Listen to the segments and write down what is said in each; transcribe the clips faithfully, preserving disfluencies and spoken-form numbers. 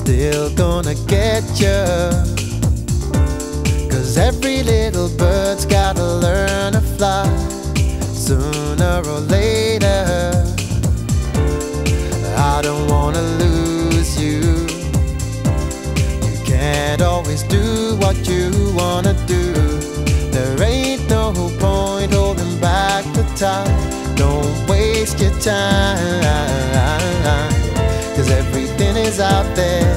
still gonna get you. Cause every little bird's gotta learn to fly, sooner or later. I don't wanna lose you. You can't always do what you wanna do. There ain't no point holding back the tide. Don't waste your time, cause everything is out there,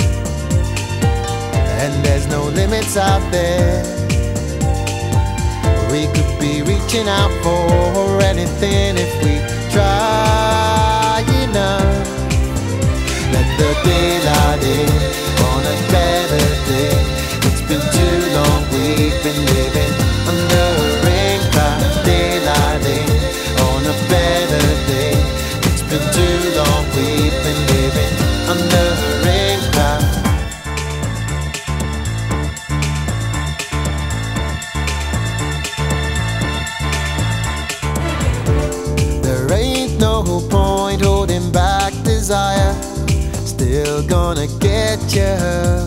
and there's no limits out there. We could be reaching out for anything if we try enough. Let the daylight in on a better day. It's been too long, we've been living under a rain cloud. Daylight in on a better day. It's been too long, we've been living under a rain cloud. There ain't no point holding back desire, still gonna get you.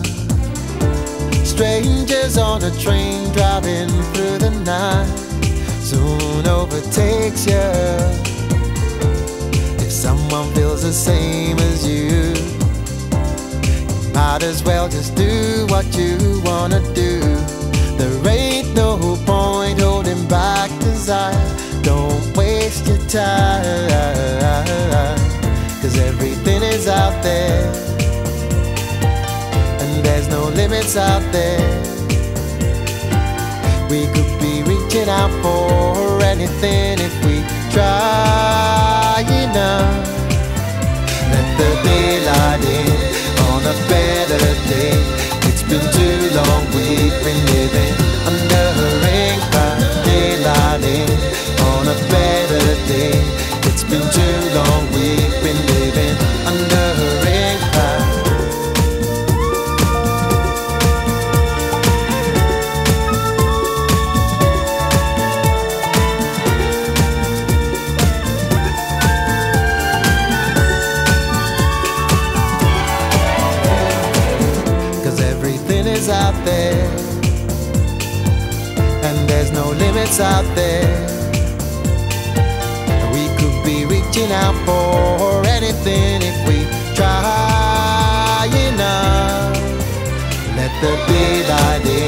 Strangers on a train driving through the night soon overtakes you. If someone feels the same as you, you might as well just do what you wanna do. There ain't no point holding back desire. Don't waste your time, cause everything is out there, and there's no limits out there. We could be reaching out for anything if we try enough. Let the daylight in on a better day. It's been too long, we've been living under a rain cloud. Daylight in on a better day. It's been too long, we've been living under a rain cloud. Out there, and there's no limits out there. We could be reaching out for anything if we try enough. Let the daylight in